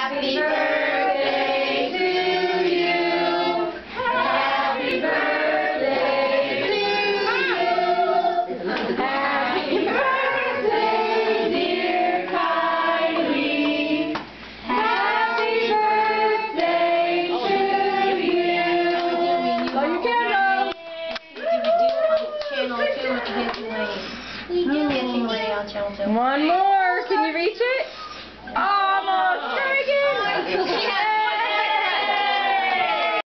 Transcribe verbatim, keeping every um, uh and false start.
Happy birthday to you. Happy birthday to you. Happy birthday, dear Kylie. Happy birthday to you. Blow your candle. We do on channel two with Dancing Lady. We do Dancing Lady on channel two. One more. Can you reach it?